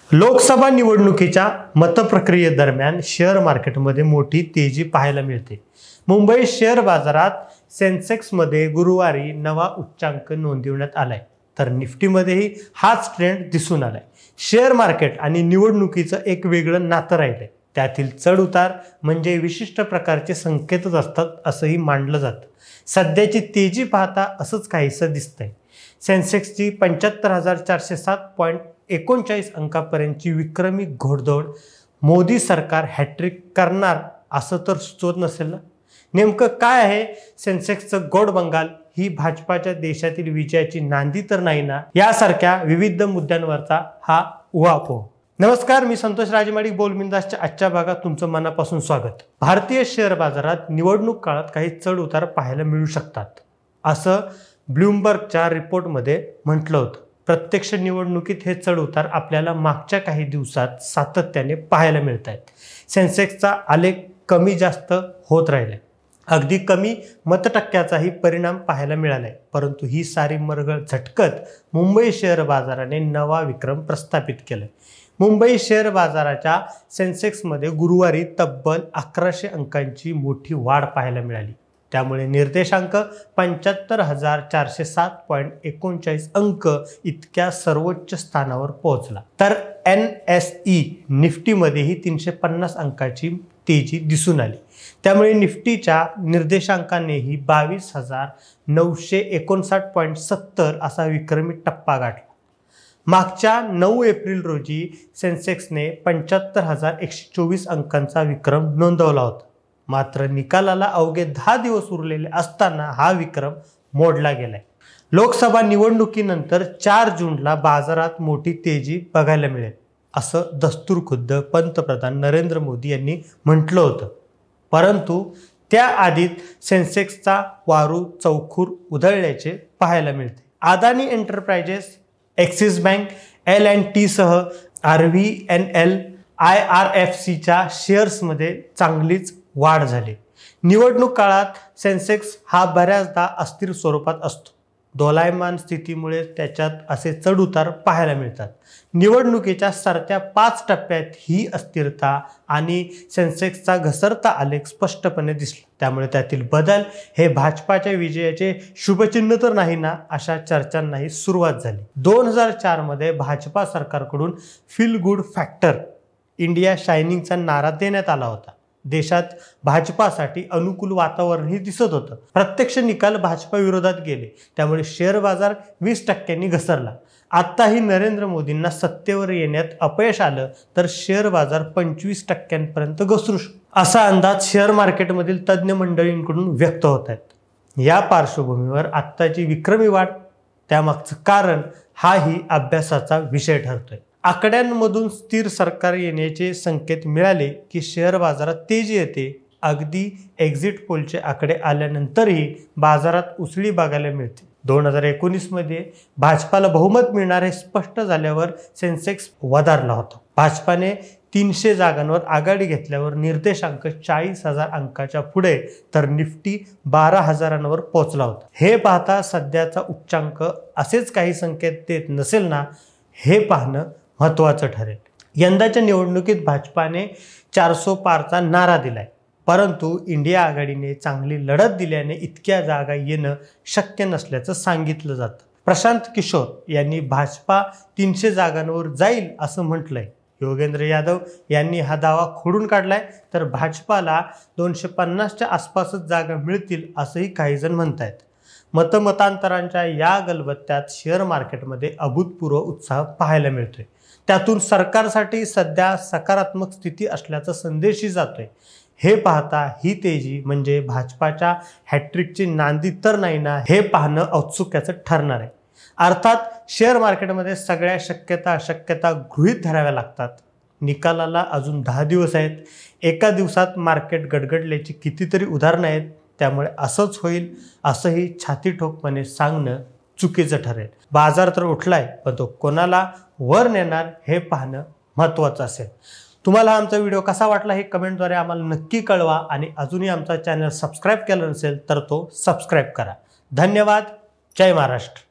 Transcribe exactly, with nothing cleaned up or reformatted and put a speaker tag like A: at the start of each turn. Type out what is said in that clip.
A: लोकसभा निवडणुकीच्या मतप्रक्रियेदरम्यान शेअर मार्केटमध्ये मोठी तेजी पाहायला मिळते। मुंबई शेअर बाजारात सेन्सेक्समध्ये गुरुवारी नवा उच्चांक नोंदवण्यात आलाय, तर निफ्टीमध्येही हाच ट्रेंड दिसून आलाय। शेअर मार्केट आणि निवडणुकीचं एक वेगळं नातं राहिलंय। त्यातील चढ उतार म्हणजे विशिष्ट प्रकारचे संकेतच असतात असंही मानलं जातं। सध्याची तेजी पाहता असंच काहीसं दिसतंय। सेन्सेक्सची पंच्याहत्तर हजार चारशे सात पॉईंट एकोणचाळीस अंकापर्यंतची विक्रमी घोडदौड मोदी सरकार हॅट्रिक करणार असं तर सुचवत नसेल ना। नेमकं काय आहे सेन्सेक्सचं गोड बंगाल? ही भाजपाच्या देशातील विजयाची नांदी तर नाही ना, यासारख्या विविध मुद्द्यांवरचा हा उहापोह। नमस्कार, मी संतोष राजमाडी बोलबिंदासच्या आजच्या भागात तुमचं मनापासून स्वागत। भारतीय शेअर बाजारात निवडणूक काळात काही चढ उतार पाहायला मिळू शकतात असं ब्लूमबर्गच्या रिपोर्टमध्ये म्हटलं होतं। प्रत्यक्ष निवडणुकीत हे चढ उतार आपल्याला मागच्या काही दिवसात सातत्याने पाहायला मिळत आहेत। सेन्सेक्सचा आलेख कमी जास्त होत राहिलाय, अगदी कमी मतटक्क्याचाही परिणाम पाहायला मिळालाय, परंतु ही सारी मरगळ झटकत मुंबई शेअर बाजाराने नवा विक्रम प्रस्थापित केलाय। मुंबई शेअर बाजाराच्या सेन्सेक्समध्ये गुरुवारी तब्बल अकराशे अंकांची मोठी वाढ पाहायला मिळाली। त्यामुळे निर्देशांक पंच्याहत्तर हजार चारशे सात पॉईंट एकोणचाळीस अंक इतक्या सर्वोच्च स्थानावर पोहोचला। तर एन एस ई निफ्टीमध्येही तीनशे पन्नास अंकाची तेजी दिसून आली। त्यामुळे निफ्टीच्या निर्देशांकानेही बावीस हजार नऊशे एकोणसाठ पॉईंट सत्तर असा विक्रमी टप्पा गाठला। मागच्या नऊ एप्रिल रोजी सेन्सेक्सने पंच्याहत्तर हजार एकशे चोवीस अंकांचा विक्रम नोंदवला होता, मात्र निकालाला अवघे दहा दिवस उरलेले असताना हा विक्रम मोडला गेलाय। लोकसभा निवडणुकीनंतर चार जूनला बाजारात मोठी तेजी बघायला मिळेल असं दस्तूर खुद्द पंतप्रधान नरेंद्र मोदी यांनी म्हटलं होतं, परंतु त्याआधीच सेन्सेक्सचा वारू चौखूर उधळल्याचे पाहायला मिळते। Adani enterprises, Axis bank, L and T सह R V N L, I R F सीच्या शेअर्समध्ये चांगलीच वाढ झाली। निवडणूक काळात सेन्सेक्स हा बऱ्याचदा अस्थिर स्वरूपात असतो। दोलायमान स्थितीमुळे त्याच्यात असे चढ उतार पाहायला मिळतात। निवडणुकीच्या सरत्या पाच टप्प्यात ही अस्थिरता आणि सेन्सेक्सचा घसरता आलेख स्पष्टपणे दिसला। त्यामुळे त्यातील बदल हे भाजपाच्या विजयाचे शुभचिन्ह तर नाही ना, अशा चर्चांनाही सुरुवात झाली। दोन हजार चार मध्ये भाजपा सरकारकडून फील गुड फॅक्टर इंडिया शायनिंगचा नारा देण्यात आला होता। देशात भाजपासाठी अनुकूल वातावरणही दिसत होतं। प्रत्यक्ष निकाल भाजपा विरोधात गेले, त्यामुळे शेअर बाजार वीस टक्क्यांनी घसरला। आत्ताही नरेंद्र मोदींना सत्तेवर येण्यात अपयश आलं तर शेअर बाजार पंचवीस टक्क्यांपर्यंत घसरू शकतो असा अंदाज शेअर मार्केटमधील तज्ज्ञ मंडळींकडून व्यक्त होत आहेत। या पार्श्वभूमीवर आत्ताची विक्रमी वाढ, त्यामागचं कारण हाही अभ्यासाचा विषय ठरतोय। आकड्यांमधून स्थिर सरकार येण्याचे संकेत मिळाले की शेअर बाजारात तेजी येते। अगदी एक्झिट पोलचे आकडे आल्यानंतरही बाजारात उसळी बघायला मिळते। दोन हजार एकोणीस मध्ये भाजपाला बहुमत मिळणार हे स्पष्ट झाल्यावर सेन्सेक्स वधारला होता। भाजपाने तीनशे जागांवर आघाडी घेतल्यावर निर्देशांक चाळीस हजार अंकाच्या पुढे, तर निफ्टी बारा हजारांवर पोहोचला होता। हे पाहता सध्याचा उच्चांक असेच काही संकेत देत नसेल ना, हे पाहणं महत्त्वाचं ठरेल। यंदाच्या निवडणुकीत भाजपाने चारसो पारचा नारा दिलाय, परंतु इंडिया आघाडीने चांगली लढत दिल्याने इतक्या जागा येणं शक्य नसल्याचं सांगितलं जातं। प्रशांत किशोर यांनी भाजपा तीनशे जागांवर जाईल असं म्हटलंय। योगेंद्र यादव यांनी हा दावा खोडून काढलाय, तर भाजपाला दोनशे पन्नासच्या आसपासच जागा मिळतील असंही काही जण म्हणतायत। मतमतांतरांच्या या गलबत्त्यात शेअर मार्केटमध्ये अभूतपूर्व उत्साह पाहायला मिळतोय। त्यातून सरकारसाठी सध्या सकारात्मक स्थिती असल्याचा संदेशही जातोय। हे पाहता ही तेजी म्हणजे भाजपाच्या हॅट्रिकची नांदी तर नाही ना, हे पाहणं औत्सुक्याचं ठरणार आहे। अर्थात शेअर मार्केटमध्ये सगळ्या शक्यता अशक्यता गृहीत धराव्या लागतात। निकालाला अजून दहा दिवस आहेत। एका दिवसात मार्केट गडगडल्याची कितीतरी उदाहरणं आहेत, त्यामुळे असंच होईल असंही छाती ठोकपणे सांगणं चुकीचं ठरेल। बाजार तर उठलाय, पण तो कोणाला वर नेणार हे पाहणं महत्त्वाचं असेल। तुम्हाला आमचा व्हिडिओ कसा वाटला हे कमेंटद्वारे आम्हाला नक्की कळवा, आणि अजूनही आमचा चॅनल सबस्क्राईब केला नसेल तर तो सबस्क्राईब करा। धन्यवाद। जय महाराष्ट्र।